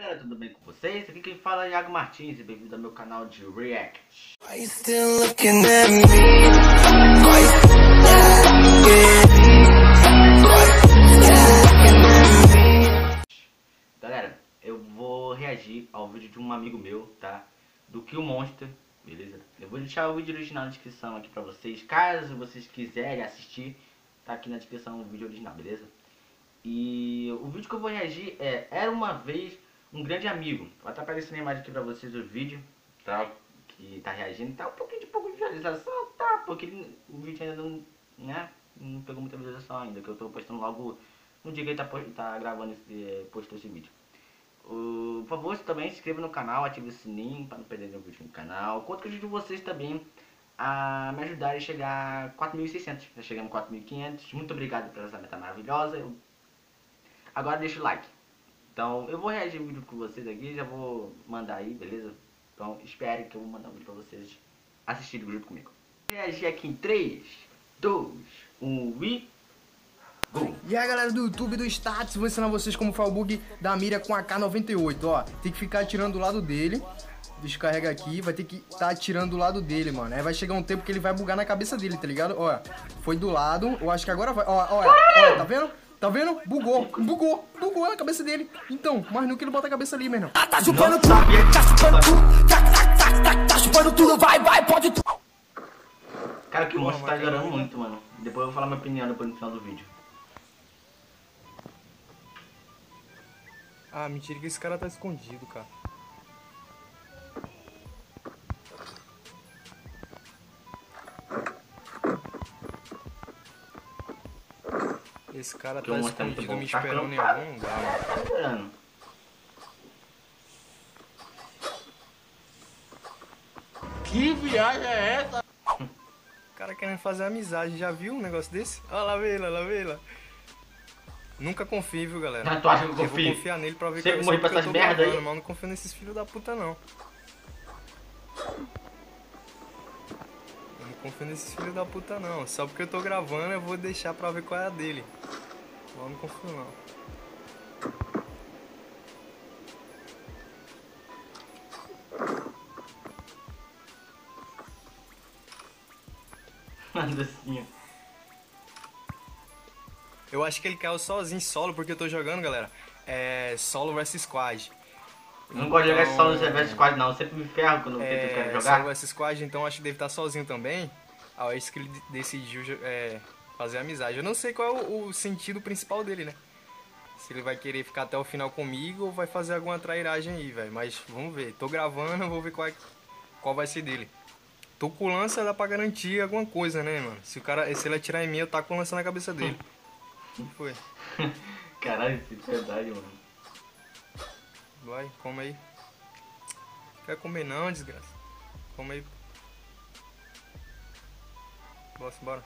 Galera, tudo bem com vocês? Aqui quem fala é Iago Martins e bem-vindo ao meu canal de React. Galera, eu vou reagir ao vídeo de um amigo meu, tá? Do Kill Monster, beleza? Eu vou deixar o vídeo original na descrição aqui pra vocês. Caso vocês quiserem assistir, tá aqui na descrição o vídeo original, beleza? E o vídeo que eu vou reagir é Era Uma Vez Um Grande Amigo. Vai estar aparecendo a imagem aqui pra vocês do vídeo, tá? Que tá reagindo, tá um pouquinho de visualização, tá? Porque o vídeo ainda não, né? Não pegou muita visualização ainda, que eu tô postando logo no dia que ele tá gravando postou esse vídeo. Por favor, também se inscreva no canal, ative o sininho para não perder nenhum vídeo no canal. Conto com a ajuda de vocês também a me ajudarem a chegar a 4.600. Já chegamos a 4.500. Muito obrigado pela essa meta maravilhosa. Agora deixa o like. Então eu vou reagir o vídeo com vocês aqui, já vou mandar aí, beleza? Então espere que eu vou mandar um vídeo pra vocês assistirem junto comigo. Vou reagir aqui em 3, 2, 1 e... Go. E aí galera do YouTube do Status, vou ensinar vocês como faz o bug da mira com a K98, ó. Tem que ficar atirando do lado dele. Descarrega aqui, vai ter que estar atirando do lado dele, mano. Aí vai chegar um tempo que ele vai bugar na cabeça dele, tá ligado? Ó, foi do lado, eu acho que agora vai. Ó, tá vendo? Tá vendo? Bugou na cabeça dele. Então, mas no que ele bota a cabeça ali, meu irmão. Tá chupando tudo, tá chupando tudo, vai, pode tudo. Cara, que o monstro tá melhorando muito, mano. Depois eu vou falar minha opinião depois no final do vídeo. Ah, mentira que esse cara tá escondido, cara. Esse cara tá escondido me esperando em algum lugar, mano. Que viagem é essa? O cara querendo fazer amizade, já viu um negócio desse? Olha lá, vê lá. Nunca confio, viu, galera? Ah, tu acha que eu confio? Eu vou confiar nele pra ver que morrer pra essas merda aí. Mas não confio nesses filhos da puta, não. Eu não confio nesses filhos da puta, não. Só porque eu tô gravando, eu vou deixar pra ver qual é a dele. Eu não confio, não. Assim. Eu acho que ele caiu sozinho, solo, porque eu tô jogando, galera. É solo vs squad. Eu não gosto de jogar solo vs squad, não. Eu sempre me ferro quando eu quero jogar. Solo vs squad, então acho que deve estar sozinho também. Ah, é isso que ele decidiu fazer amizade. Eu não sei qual é o sentido principal dele, né? Se ele vai querer ficar até o final comigo ou vai fazer alguma trairagem aí, velho. Mas vamos ver. Tô gravando, vou ver qual vai ser dele. Tô com lança, dá pra garantir alguma coisa, né, mano? Se ele atirar em mim, eu taco com lança na cabeça dele. O que foi? Caralho, isso é verdade, mano. Vai, come aí. Quer comer não, desgraça? Come aí. Bora.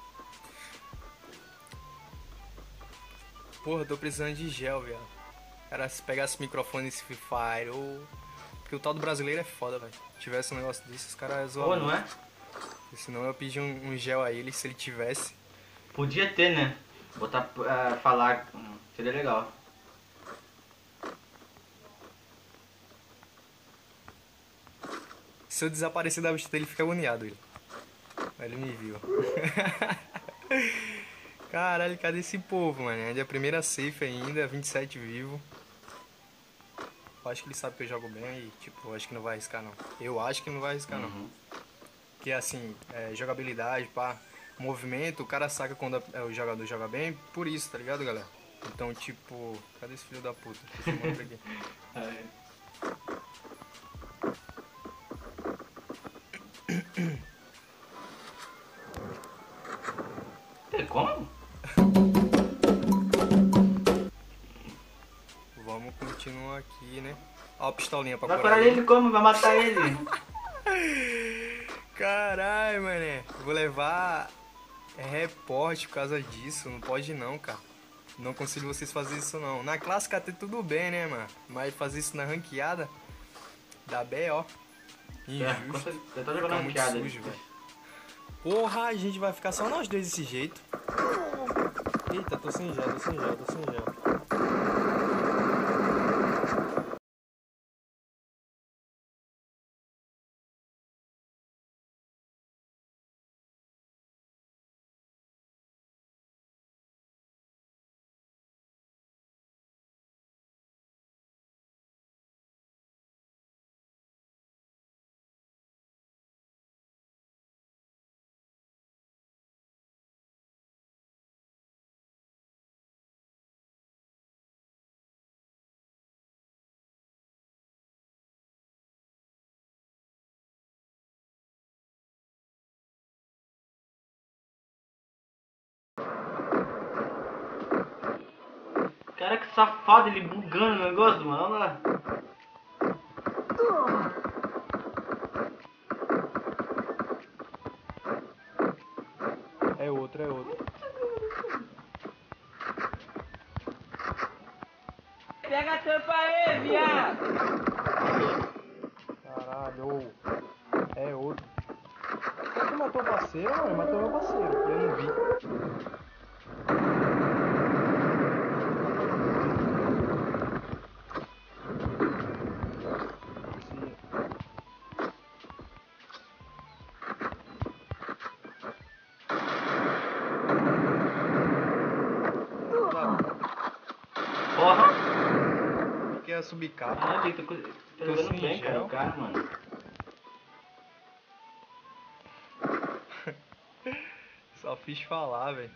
Porra, tô precisando de gel, viado. Cara, se pegasse o microfone nesse Free Fire, ou... Porque o tal do brasileiro é foda, velho. Se tivesse um negócio desse, os caras zoam. Pô, não é? Porque senão eu pedi um gel a ele, se ele tivesse. Podia ter, né? Botar, falar, seria legal. Se eu desaparecer da vista dele, fica agoniado ele. Ele me viu. Caralho, cadê esse povo, mano? Ainda é a primeira safe ainda, 27 vivo. Eu acho que ele sabe que eu jogo bem e, tipo, eu acho que não vai arriscar, não. Eu acho que não vai arriscar, não. Porque, assim, jogabilidade, pá, movimento, o cara saca quando o jogador joga bem, por isso, tá ligado, galera? Então, tipo, cadê esse filho da puta? Deixa eu mostrar aqui. Tem como? Vamos continuar aqui, né? Ó a pistolinha pra vai curar ele como? Vai matar ele? Caralho, mané. Vou levar reporte por causa disso. Não pode não, cara. Não consigo vocês fazer isso não. Na clássica até tudo bem, né, mano? Mas fazer isso na ranqueada dá B.O. Injusto. Eu tô jogando ranqueada. Sujo, velho. Porra, a gente vai ficar só nós dois desse jeito. Eita, tô sem gel. Cara, que safado, ele bugando o negócio, mano. Olha lá. É outro, é outro. Pega a tampa aí, viado! Caralho. É outro. Será que matou o parceiro, mano? Matou meu parceiro. Eu não vi. Porra. Que é subcapa. Caralho, ele tá jogando bem, cara, o cara, mano. Só fiz falar, velho.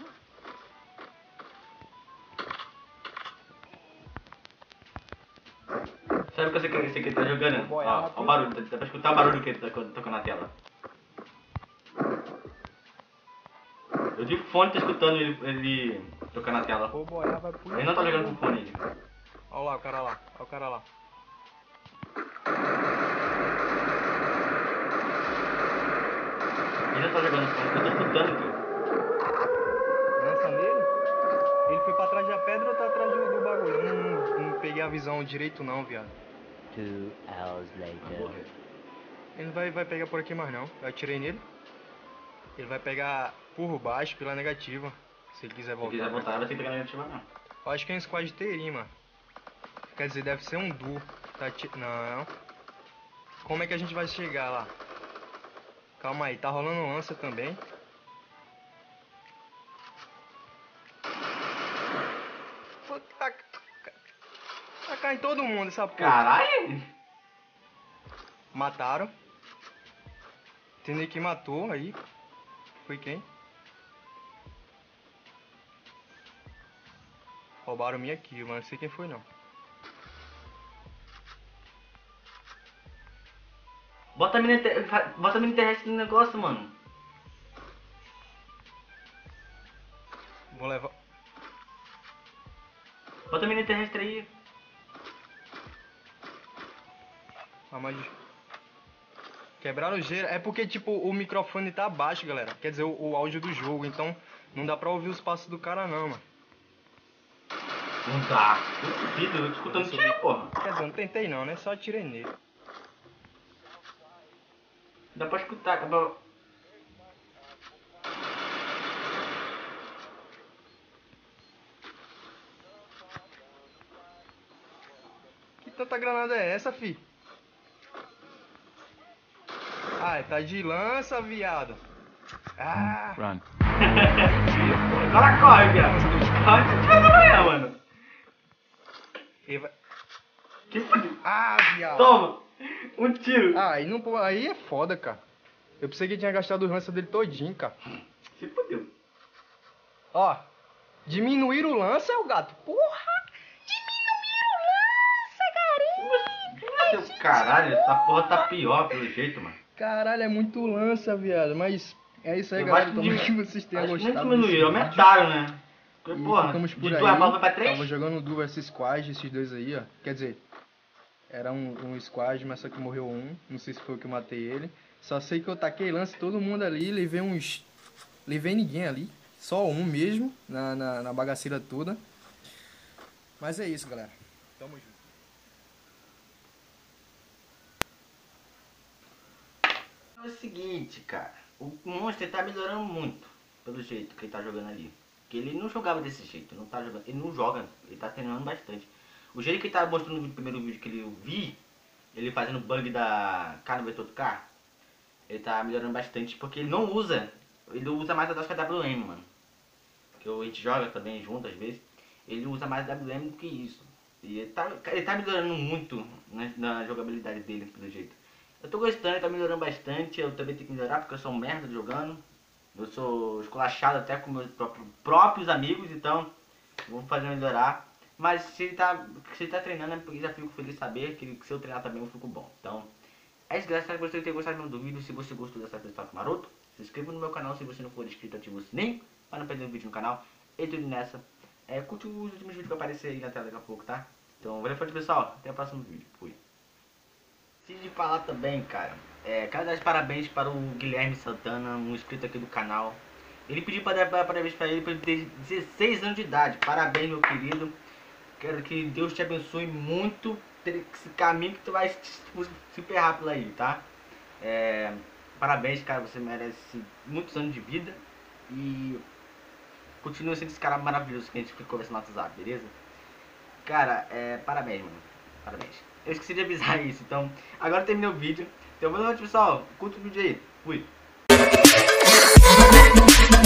Sabe o que esse aqui tá jogando? Ó, ó o barulho, dá pra escutar o barulho que ele tá tocando na tela. Eu de fone tô escutando ele tocando na tela. Vou boiar, vai pro... Ele não tá jogando com fone, ele. Olha lá o cara lá. Olha o cara lá. Ele não tá jogando com fone, eu tô escutando aqui. Lança nele. Ele foi pra trás da pedra ou tá atrás do bagulho? Eu não peguei a visão direito não, viado. 2 hours later. Ele não vai pegar por aqui mais não. Eu atirei nele. Ele vai pegar por baixo, pela negativa. Se ele quiser Se voltar. quiser voltar, vai ter que pegar negativa não. Eu acho que é um squad inteirinho, mano. Quer dizer, deve ser um duo. Tá não. Como é que a gente vai chegar lá? Calma aí, tá rolando lança também. Pô, tá caindo todo mundo essa porra. Caralho! Mataram. Entendeu que matou aí. Foi quem? Roubaram minha kill, mas não sei quem foi não. Bota a mina terrestre no negócio, mano. Vou levar. Bota a mina terrestre aí. Ah, mas... Quebraram o gelo. É porque, tipo, o microfone tá baixo, galera. Quer dizer, o áudio do jogo. Então, não dá pra ouvir os passos do cara, não, mano. Não dá. Eu duvido, eu tô escutando tiro, porra. Quer dizer, eu não tentei não, né? Só atirei nele. Dá pra escutar, acaba... Que tanta granada é essa, fi? Ah, tá de lança, viado. Ah! Run. O cara corre, viado. Corre que tira da manhã, mano. Ele vai... Que fudido. Ah, viado. Toma. Um tiro. Ah, aí é foda, cara. Eu pensei que tinha gastado o lança dele todinho, cara. Se fudeu. Ó, diminuir o lance é o gato. Porra! Seu caralho, essa porra tá pior pelo jeito, mano. Caralho, é muito lança, viado. Mas é isso aí, Eu galera. acho Tomara que que vocês tenham acho que gostado. nem diminuíram, desse vídeo. aumentaram, né? Porque, E porra, ficamos por de aí. 2 balas foi pra 3? Tava jogando duo versus squad, esses dois aí, ó. Quer dizer, era um squad, mas só que morreu um. Não sei se foi o que eu matei ele. Só sei que eu taquei lance todo mundo ali, levei uns... Levei ninguém ali. Só um mesmo, na bagaceira toda. Mas é isso, galera. Tamo junto. É o seguinte, cara. O Monster tá melhorando muito, pelo jeito que ele tá jogando ali. Porque ele não jogava desse jeito, não tá jogando, ele não joga, ele tá treinando bastante. O jeito que ele tá mostrando no primeiro vídeo que eu vi, ele fazendo bug da K no vetor do K, ele tá melhorando bastante porque ele não usa, ele usa mais a tasca WM, mano. Que a gente joga também junto às vezes, ele usa mais a WM do que isso. E ele tá melhorando muito na jogabilidade dele, pelo jeito. Eu tô gostando, ele tá melhorando bastante, eu também tenho que melhorar porque eu sou um merda jogando. Eu sou esculachado até com meus próprios amigos, então vou fazer melhorar. Mas se ele tá treinando, é porque já fico feliz de saber que se eu treinar também eu fico bom. Então, é isso, galera. Espero que você tenha gostado do vídeo. Se você gostou dessa Toque Maroto, se inscreva no meu canal. Se você não for inscrito, ative o sininho para não perder um vídeo no canal. E tudo nessa. curte os últimos vídeos que aparecer aí na tela daqui a pouco, tá? Então, valeu forte, pessoal. Até o próximo vídeo. Fui. Preciso de falar também, cara. Quero dar os parabéns para o Guilherme Santana, um inscrito aqui do canal. Ele pediu para dar parabéns para ele ter 16 anos de idade. Parabéns, meu querido. Quero que Deus te abençoe muito. Ter esse caminho que tu vai super rápido aí, tá? Parabéns, cara. Você merece muitos anos de vida. E continua sendo esse cara maravilhoso que a gente fica conversando no WhatsApp, beleza? Cara, parabéns, mano. Parabéns. Eu esqueci de avisar isso, então agora terminei o vídeo. Então boa noite, pessoal. Curta o vídeo aí. Fui.